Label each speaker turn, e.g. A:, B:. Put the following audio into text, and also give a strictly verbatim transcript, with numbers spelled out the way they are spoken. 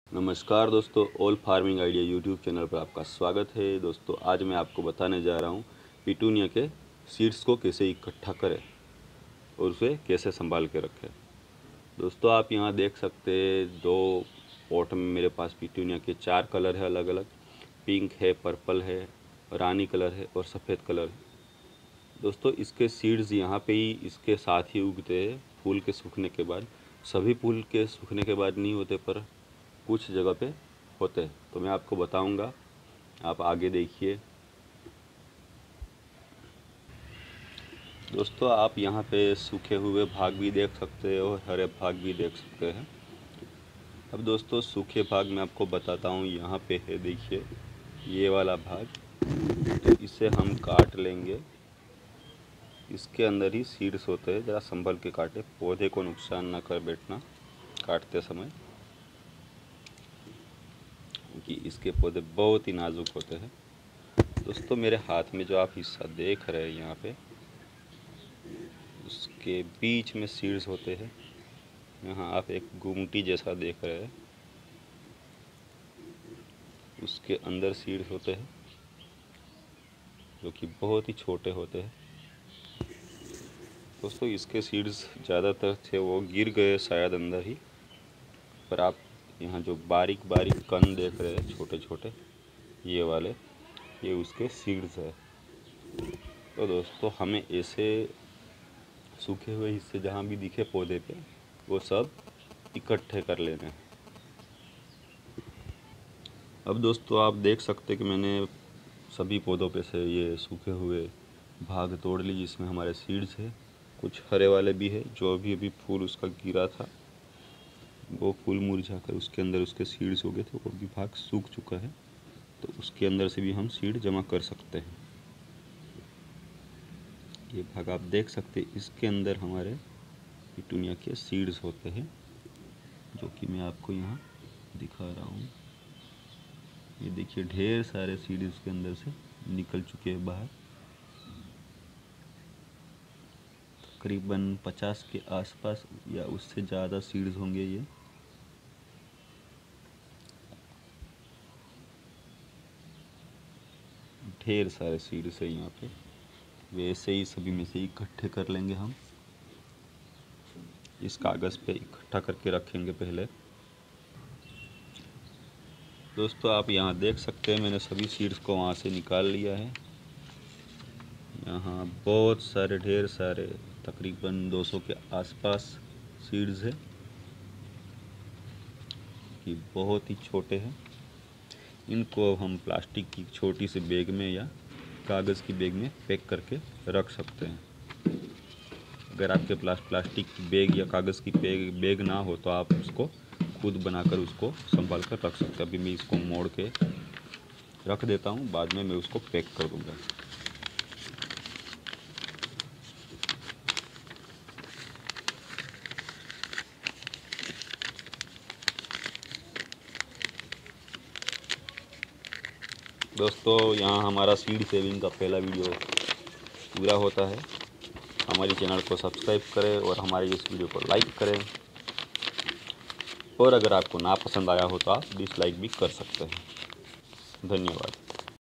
A: नमस्कार दोस्तों, all farming idea YouTube channel पर आपका स्वागत है। दोस्तों आज मैं आपको बताने जा रहा हूँ पिटूनिया के सीड्स को कैसे इकट्ठा करें और उसे कैसे संभाल के रखें। दोस्तों आप यहाँ देख सकते हैं, दो पॉट में मेरे पास पिटूनिया के चार कलर है अलग अलग। पिंक है, पर्पल है, रानी कलर है और सफ़ेद कलर है। दोस्तों इसके सीड्स यहाँ पे ही इसके साथ ही उगते हैं फूल के सूखने के बाद। सभी फूल के सूखने के बाद नहीं होते, पर कुछ जगह पे होते हैं, तो मैं आपको बताऊंगा। आप आगे देखिए। दोस्तों आप यहाँ पे सूखे हुए भाग भी देख सकते हो और हरे भाग भी देख सकते हैं। अब दोस्तों सूखे भाग मैं आपको बताता हूँ। यहाँ पे है, देखिए ये वाला भाग, तो इसे हम काट लेंगे। इसके अंदर ही सीड्स होते हैं। ज़रा संभल के काटे, पौधे को नुकसान ना कर बैठना काटते समय, कि इसके पौधे बहुत ही नाजुक होते हैं। दोस्तों मेरे हाथ में जो आप हिस्सा देख रहे हैं यहाँ पे, उसके बीच में सीड्स होते हैं। यहाँ आप एक गुमटी जैसा देख रहे हैं, उसके अंदर सीड्स होते हैं जो कि बहुत ही छोटे होते हैं। दोस्तों इसके सीड्स ज़्यादातर थे वो गिर गए शायद अंदर ही, पर आप यहाँ जो बारीक बारीक कण देख रहे हैं छोटे छोटे, ये वाले, ये उसके सीड्स है। तो दोस्तों हमें ऐसे सूखे हुए हिस्से जहाँ भी दिखे पौधे पे, वो सब इकट्ठे कर लेने हैं। अब दोस्तों आप देख सकते हैं कि मैंने सभी पौधों पे से ये सूखे हुए भाग तोड़ ली जिसमें हमारे सीड्स है। कुछ हरे वाले भी है, जो अभी अभी फूल उसका गिरा था, वो फूल मुरझा कर उसके अंदर उसके सीड्स हो गए थे, वो भी भाग सूख चुका है, तो उसके अंदर से भी हम सीड जमा कर सकते हैं। ये भाग आप देख सकते हैं, इसके अंदर हमारे पिटूनिया के सीड्स होते हैं, जो कि मैं आपको यहाँ दिखा रहा हूँ। ये देखिए ढेर सारे सीड इसके अंदर से निकल चुके हैं बाहर। तकरीबन पचास के आसपास या उससे ज़्यादा सीड्स होंगे ये। ढेर सारे सीड्स है यहाँ पे। वैसे ही सभी में से इकट्ठे कर लेंगे हम। इस कागज़ पे इकट्ठा करके रखेंगे पहले। दोस्तों आप यहाँ देख सकते हैं, मैंने सभी सीड्स को वहाँ से निकाल लिया है। यहाँ बहुत सारे, ढेर सारे, तकरीबन दो सौ के आसपास सीड्स है, कि बहुत ही छोटे हैं। इनको अब हम प्लास्टिक की छोटी सी बैग में या कागज़ की बैग में पैक करके रख सकते हैं। अगर आपके पास प्लास्टिक की बैग या कागज़ की बैग बैग ना हो, तो आप उसको खुद बनाकर उसको संभाल कर रख सकते हैं। अभी मैं इसको मोड़ के रख देता हूँ, बाद में मैं उसको पैक कर दूँगा। दोस्तों यहाँ हमारा सीड सेविंग का पहला वीडियो पूरा होता है। हमारे चैनल को सब्सक्राइब करें और हमारे इस वीडियो को लाइक करें, और अगर आपको ना पसंद आया हो तो आप डिसलाइक भी कर सकते हैं। धन्यवाद।